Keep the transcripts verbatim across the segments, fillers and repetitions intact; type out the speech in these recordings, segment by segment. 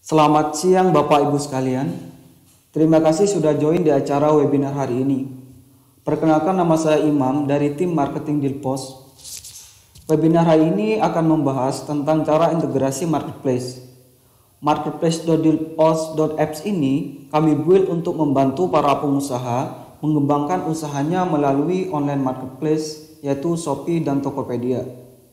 Selamat siang Bapak Ibu sekalian. Terima kasih sudah join di acara webinar hari ini. Perkenalkan, nama saya Imam dari tim marketing Dilpos. Webinar hari ini akan membahas tentang cara integrasi marketplace. marketplace dot dilpos dot apps ini kami build untuk membantu para pengusaha mengembangkan usahanya melalui online marketplace yaitu Shopee dan Tokopedia.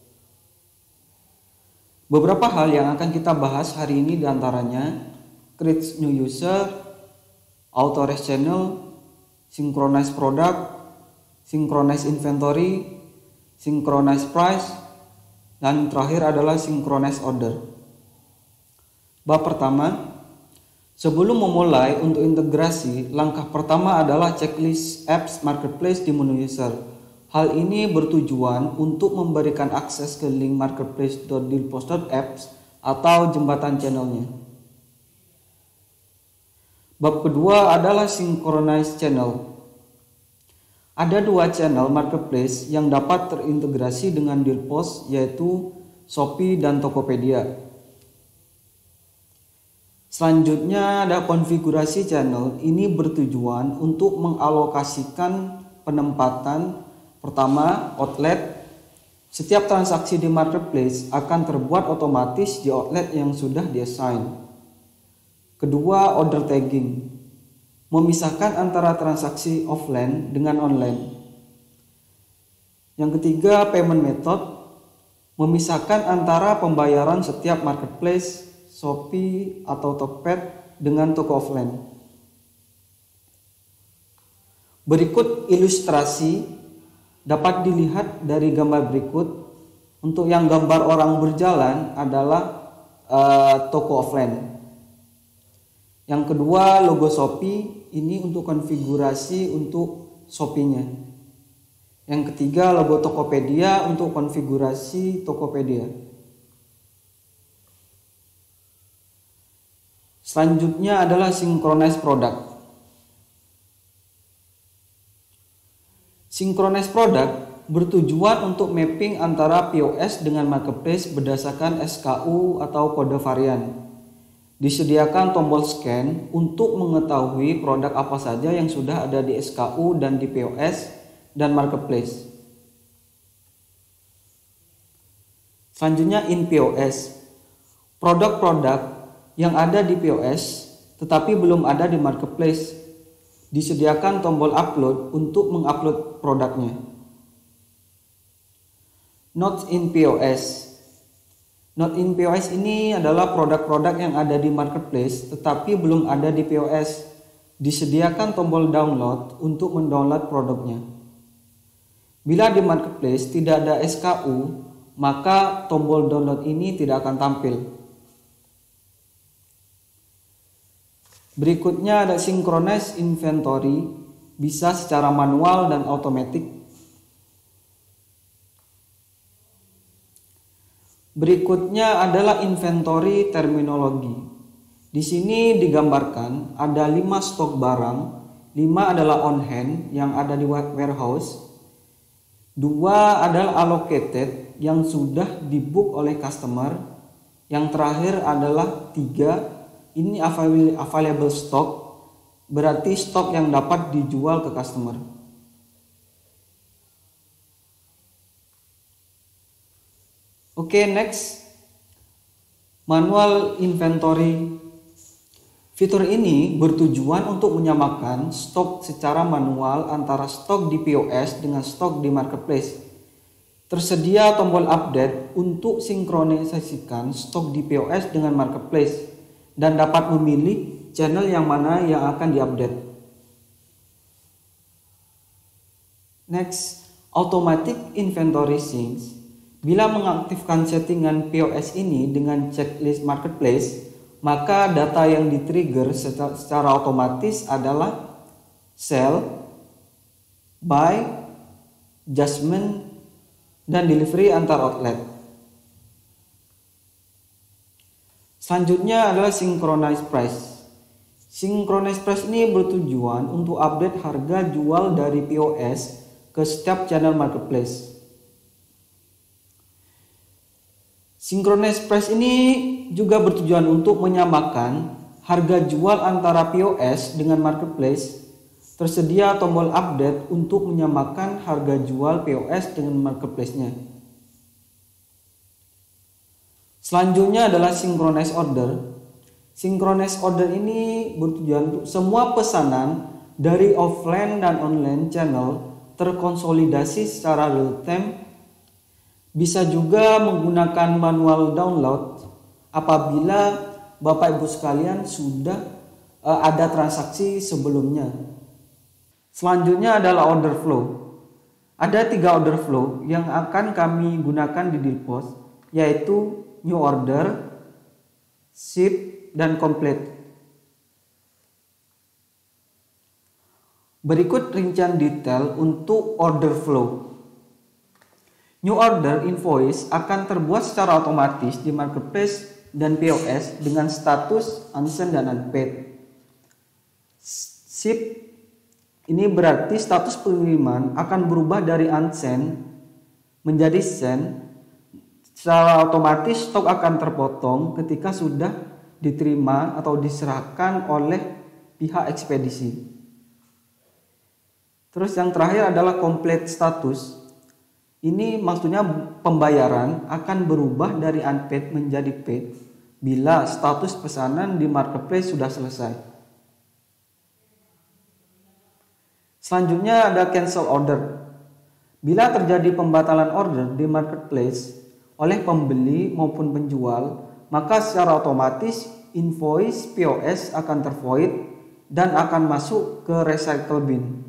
Beberapa hal yang akan kita bahas hari ini diantaranya create new user, authorize channel, synchronize product, synchronize inventory, synchronize price, dan terakhir adalah synchronize order. Bab pertama, sebelum memulai untuk integrasi, langkah pertama adalah checklist apps marketplace di menu user. Hal ini bertujuan untuk memberikan akses ke link marketplace dot dilpos dot apps atau jembatan channelnya. Bab kedua adalah synchronize channel. Ada dua channel marketplace yang dapat terintegrasi dengan Dilpos, yaitu Shopee dan Tokopedia. Selanjutnya ada konfigurasi channel. Ini bertujuan untuk mengalokasikan penempatan. Pertama, outlet. Setiap transaksi di marketplace akan terbuat otomatis di outlet yang sudah diassign. Kedua, order tagging. Memisahkan antara transaksi offline dengan online. Yang ketiga, payment method. Memisahkan antara pembayaran setiap marketplace, Shopee atau Tokped dengan toko offline. Berikut ilustrasi dapat dilihat dari gambar berikut. Untuk yang gambar orang berjalan adalah uh, toko offline. Yang kedua, logo Shopee ini untuk konfigurasi untuk Shopee-nya. Yang ketiga, logo Tokopedia untuk konfigurasi Tokopedia. Selanjutnya adalah synchronize product. Synchronize product bertujuan untuk mapping antara P O S dengan marketplace berdasarkan S K U atau kode varian. Disediakan tombol scan untuk mengetahui produk apa saja yang sudah ada di S K U dan di P O S dan marketplace. Selanjutnya in P O S. Produk-produk yang ada di P O S tetapi belum ada di marketplace. Disediakan tombol upload untuk mengupload produknya. Not in P O S. Not in P O S ini adalah produk-produk yang ada di marketplace tetapi belum ada di P O S. Disediakan tombol download untuk mendownload produknya. Bila di marketplace tidak ada S K U, maka tombol download ini tidak akan tampil. Berikutnya ada synchronize inventory, bisa secara manual dan otomatis. Berikutnya adalah inventory terminologi. Di sini digambarkan ada lima stok barang, lima adalah on hand yang ada di warehouse, dua adalah allocated yang sudah dibook oleh customer, yang terakhir adalah tiga. Ini available stock, berarti stok yang dapat dijual ke customer. Oke, okay, next. Manual inventory. Fitur ini bertujuan untuk menyamakan stok secara manual antara stok di P O S dengan stok di marketplace. Tersedia tombol update untuk sinkronisasikan stok di P O S dengan marketplace dan dapat memilih channel yang mana yang akan diupdate. Next, automatic inventory syncs. Bila mengaktifkan settingan P O S ini dengan checklist marketplace, maka data yang di-trigger secara, secara otomatis adalah sell, buy, adjustment, dan delivery antar outlet. Selanjutnya adalah synchronize price. Synchronize price ini bertujuan untuk update harga jual dari P O S ke setiap channel marketplace. Synchronize price ini juga bertujuan untuk menyamakan harga jual antara P O S dengan marketplace. Tersedia tombol update untuk menyamakan harga jual P O S dengan marketplace-nya. Selanjutnya adalah synchronize order. Synchronize order ini bertujuan untuk semua pesanan dari offline dan online channel terkonsolidasi secara real time. Bisa juga menggunakan manual download apabila Bapak Ibu sekalian sudah uh, ada transaksi sebelumnya. Selanjutnya adalah order flow. Ada tiga order flow yang akan kami gunakan di Dealpost, yaitu new order, ship, dan complete. Berikut rincian detail untuk order flow. New order invoice akan terbuat secara otomatis di marketplace dan P O S dengan status unsent dan unpaid. Ship ini berarti status pengiriman akan berubah dari unsent menjadi sent. Secara otomatis stok akan terpotong ketika sudah diterima atau diserahkan oleh pihak ekspedisi. Terus yang terakhir adalah complete status. Ini maksudnya pembayaran akan berubah dari unpaid menjadi paid bila status pesanan di marketplace sudah selesai. Selanjutnya ada cancel order. Bila terjadi pembatalan order di marketplace oleh pembeli maupun penjual, maka secara otomatis invoice P O S akan tervoid dan akan masuk ke recycle bin.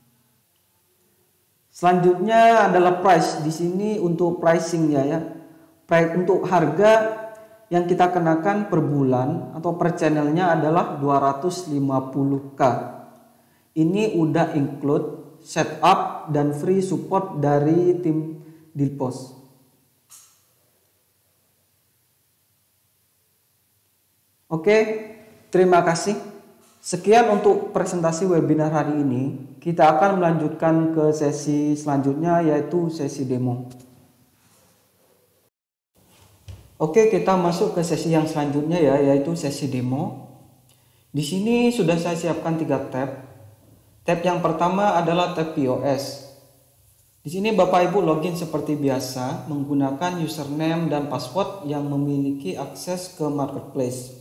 Selanjutnya adalah price. Di sini untuk pricingnya ya. Price untuk harga yang kita kenakan per bulan atau per channelnya adalah dua ratus lima puluh ribu. Ini udah include setup dan free support dari tim Dealpost. Oke, terima kasih. Sekian untuk presentasi webinar hari ini. Kita akan melanjutkan ke sesi selanjutnya, yaitu sesi demo. Oke, kita masuk ke sesi yang selanjutnya ya, yaitu sesi demo. Di sini sudah saya siapkan tiga tab. Tab yang pertama adalah tab P O S. Di sini Bapak Ibu login seperti biasa menggunakan username dan password yang memiliki akses ke marketplace.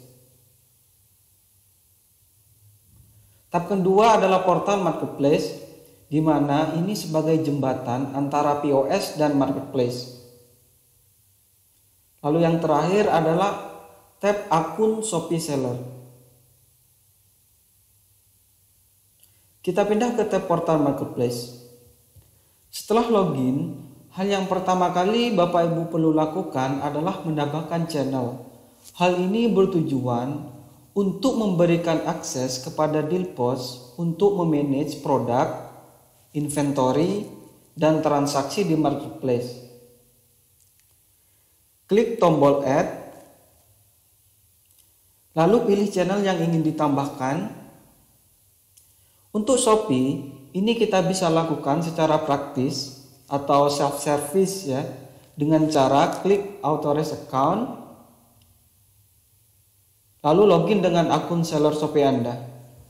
Tab kedua adalah portal marketplace, di mana ini sebagai jembatan antara P O S dan marketplace. Lalu yang terakhir adalah tab akun Shopee Seller. Kita pindah ke tab portal marketplace. Setelah login, hal yang pertama kali Bapak Ibu perlu lakukan adalah mendapatkan channel. Hal ini bertujuan untuk memberikan akses kepada Dealpost untuk memanage produk, inventory, dan transaksi di marketplace. Klik tombol add, lalu pilih channel yang ingin ditambahkan. Untuk Shopee, ini kita bisa lakukan secara praktis atau self-service ya, dengan cara klik authorize account, lalu login dengan akun seller Shopee Anda.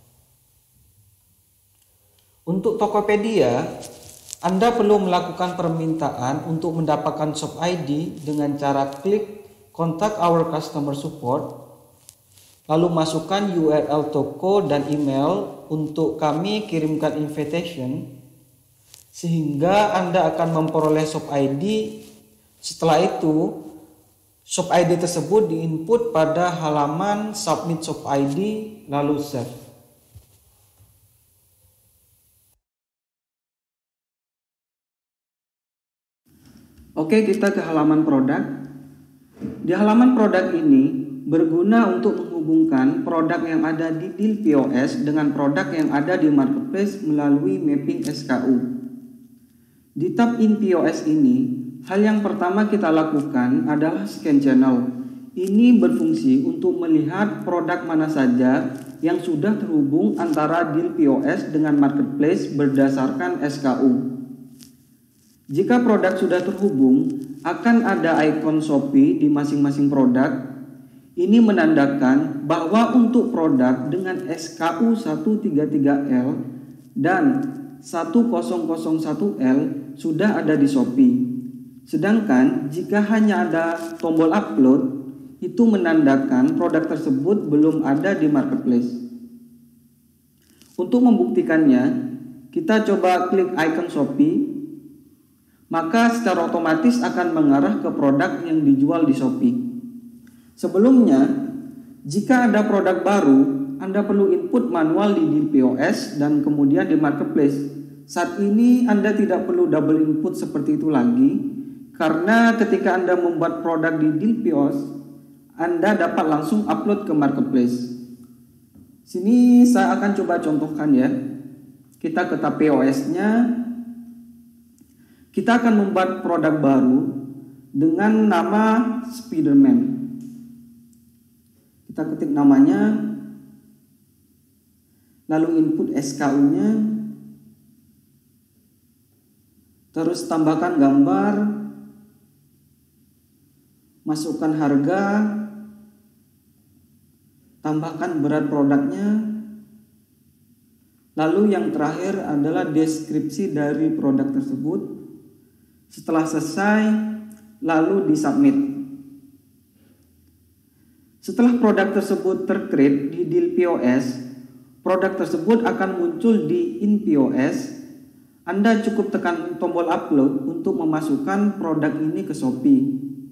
Untuk Tokopedia, Anda perlu melakukan permintaan untuk mendapatkan shop I D dengan cara klik contact our customer support, lalu masukkan U R L toko dan email untuk kami kirimkan invitation, sehingga Anda akan memperoleh shop I D. Setelah itu, shop I D tersebut diinput pada halaman submit shop I D, lalu save. Oke, kita ke halaman produk. Di halaman produk ini berguna untuk menghubungkan produk yang ada di deal P O S dengan produk yang ada di marketplace melalui mapping S K U. Di tab in P O S ini, hal yang pertama kita lakukan adalah scan channel. Ini berfungsi untuk melihat produk mana saja yang sudah terhubung antara deal P O S dengan marketplace berdasarkan S K U. Jika produk sudah terhubung, akan ada ikon Shopee di masing-masing produk. Ini menandakan bahwa untuk produk dengan S K U seratus tiga puluh tiga L dan seribu satu L sudah ada di Shopee. Sedangkan jika hanya ada tombol upload, itu menandakan produk tersebut belum ada di marketplace. Untuk membuktikannya, kita coba klik icon Shopee, maka secara otomatis akan mengarah ke produk yang dijual di Shopee. Sebelumnya, jika ada produk baru, Anda perlu input manual di deal P O S dan kemudian di marketplace. Saat ini Anda tidak perlu double input seperti itu lagi, karena ketika Anda membuat produk di deal P O S, Anda dapat langsung upload ke marketplace. Sini saya akan coba contohkan ya. Kita ke tab P O S-nya. Kita akan membuat produk baru dengan nama Spiderman. Kita ketik namanya, lalu input S K U-nya, terus tambahkan gambar, masukkan harga, tambahkan berat produknya, lalu yang terakhir adalah deskripsi dari produk tersebut. Setelah selesai, lalu disubmit. Setelah produk tersebut tercreate di deal P O S, produk tersebut akan muncul di in P O S. Anda cukup tekan tombol upload untuk memasukkan produk ini ke Shopee.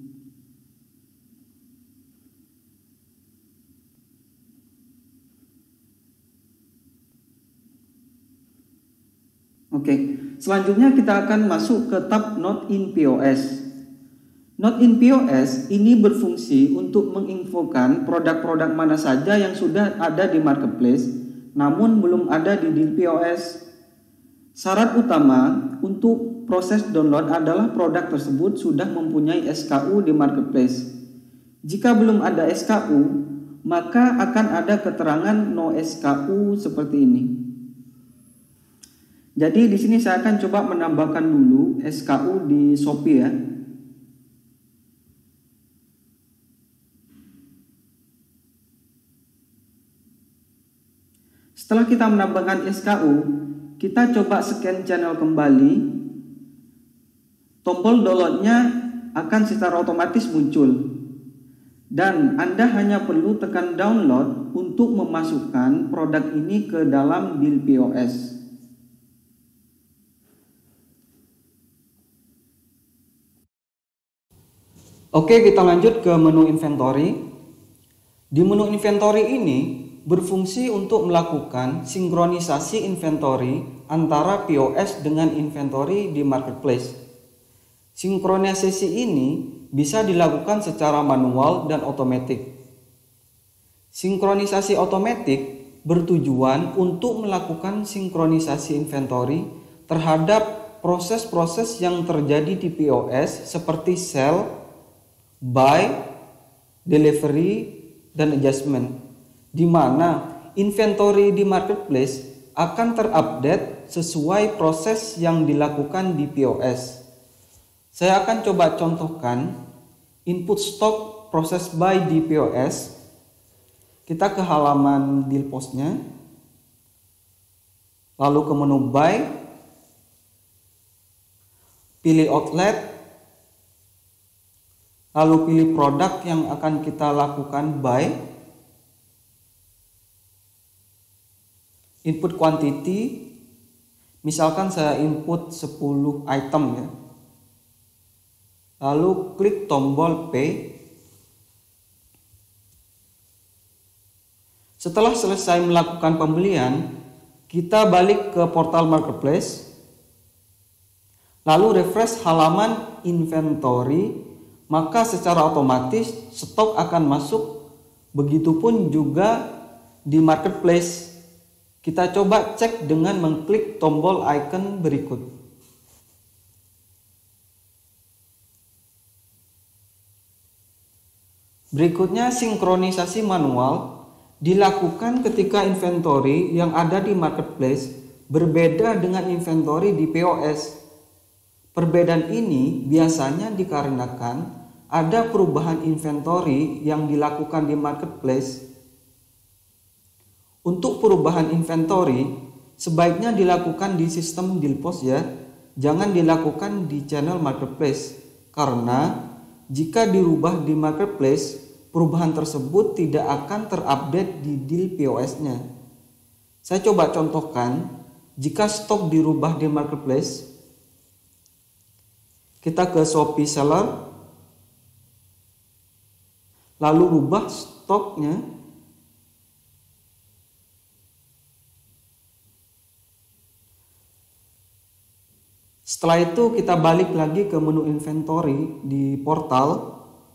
Oke, selanjutnya kita akan masuk ke tab Not in P O S. Not in P O S ini berfungsi untuk menginfokan produk-produk mana saja yang sudah ada di marketplace namun belum ada di deal P O S. Syarat utama untuk proses download adalah produk tersebut sudah mempunyai S K U di marketplace. Jika belum ada S K U, maka akan ada keterangan no S K U seperti ini. Jadi di sini saya akan coba menambahkan dulu S K U di Shopee ya. Setelah kita menambahkan S K U, kita coba scan channel kembali. Tombol downloadnya akan secara otomatis muncul. Dan Anda hanya perlu tekan download untuk memasukkan produk ini ke dalam deal P O S. Oke, kita lanjut ke menu inventory. Di menu inventory ini berfungsi untuk melakukan sinkronisasi inventory antara P O S dengan inventory di marketplace. Sinkronisasi ini bisa dilakukan secara manual dan otomatis. Sinkronisasi otomatis bertujuan untuk melakukan sinkronisasi inventory terhadap proses-proses yang terjadi di P O S seperti sell, buy, delivery, dan adjustment, di mana inventory di marketplace akan terupdate sesuai proses yang dilakukan di P O S. Saya akan coba contohkan input stock proses buy di P O S. Kita ke halaman deal postnya, lalu ke menu buy, pilih outlet, lalu pilih produk yang akan kita lakukan buy. Input quantity, misalkan saya input sepuluh item ya. Lalu klik tombol pay. Setelah selesai melakukan pembelian, kita balik ke portal marketplace. Lalu refresh halaman inventory, maka secara otomatis stok akan masuk. Begitupun juga di marketplace. Kita coba cek dengan mengklik tombol icon berikut. Berikutnya, sinkronisasi manual dilakukan ketika inventory yang ada di marketplace berbeda dengan inventory di P O S. Perbedaan ini biasanya dikarenakan ada perubahan inventory yang dilakukan di marketplace. Untuk perubahan inventory sebaiknya dilakukan di sistem deal post ya, jangan dilakukan di channel marketplace, karena jika dirubah di marketplace, perubahan tersebut tidak akan terupdate di deal P O S-nya. Saya coba contohkan, jika stok dirubah di marketplace, kita ke Shopee Seller, lalu rubah stoknya. Setelah itu kita balik lagi ke menu inventory di portal.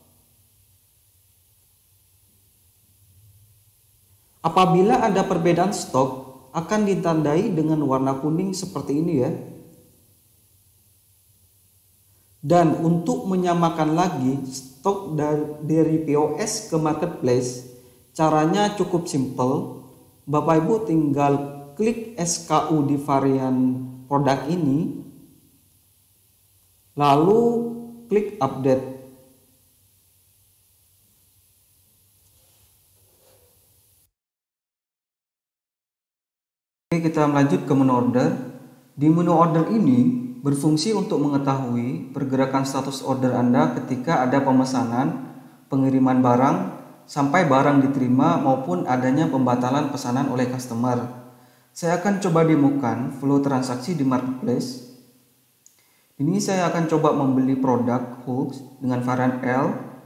Apabila ada perbedaan stok, akan ditandai dengan warna kuning seperti ini ya. Dan untuk menyamakan lagi stok dari P O S ke marketplace, caranya cukup simple. Bapak Ibu tinggal klik S K U di varian produk ini, lalu klik update. Oke, kita lanjut ke menu order. Di menu order ini berfungsi untuk mengetahui pergerakan status order Anda ketika ada pemesanan, pengiriman barang, sampai barang diterima maupun adanya pembatalan pesanan oleh customer. Saya akan coba demokan flow transaksi di marketplace. Ini saya akan coba membeli produk hooks dengan varian L.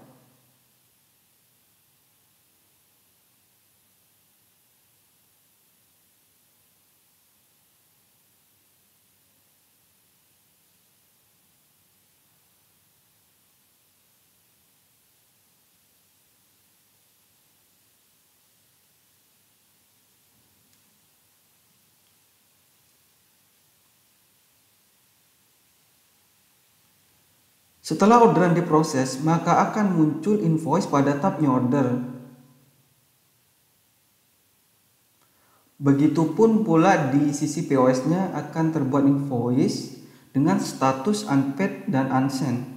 Setelah orderan diproses, maka akan muncul invoice pada tab New Order. Begitupun pula di sisi P O S-nya akan terbuat invoice dengan status unpaid dan unsent.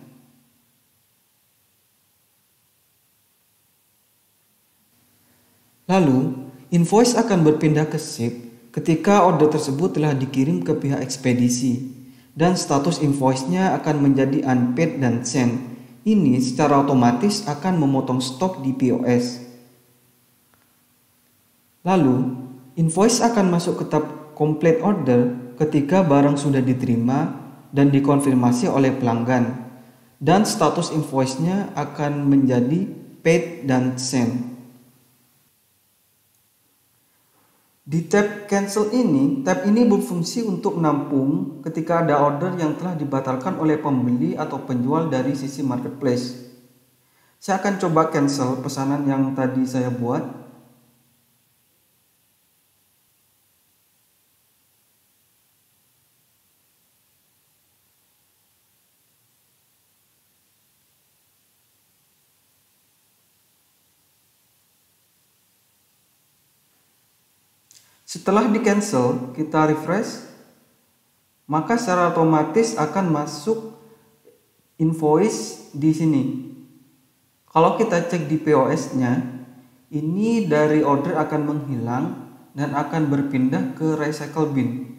Lalu, invoice akan berpindah ke ship ketika order tersebut telah dikirim ke pihak ekspedisi. Dan status invoice-nya akan menjadi unpaid dan sent. Ini secara otomatis akan memotong stok di P O S. Lalu, invoice akan masuk ke tab complete order ketika barang sudah diterima dan dikonfirmasi oleh pelanggan. Dan status invoice-nya akan menjadi paid dan sent. Di tab cancel ini, tab ini berfungsi untuk menampung ketika ada order yang telah dibatalkan oleh pembeli atau penjual dari sisi marketplace. Saya akan coba cancel pesanan yang tadi saya buat. Setelah di cancel, kita refresh, maka secara otomatis akan masuk invoice di sini. Kalau kita cek di P O S-nya, ini dari order akan menghilang dan akan berpindah ke recycle bin.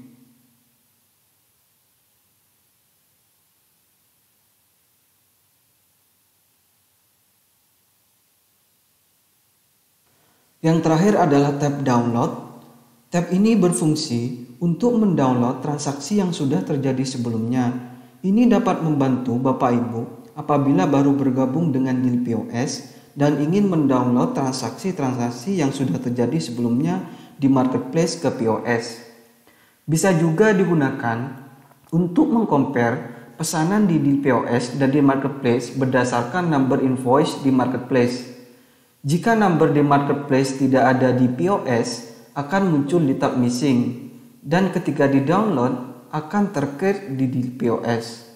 Yang terakhir adalah tab download. Tab ini berfungsi untuk mendownload transaksi yang sudah terjadi sebelumnya. Ini dapat membantu Bapak Ibu apabila baru bergabung dengan deal P O S dan ingin mendownload transaksi-transaksi yang sudah terjadi sebelumnya di marketplace ke P O S. Bisa juga digunakan untuk mengcompare pesanan di deal P O S dan di marketplace berdasarkan number invoice di marketplace. Jika number di marketplace tidak ada di P O S, akan muncul di tab missing, dan ketika di download akan tercreate di P O S.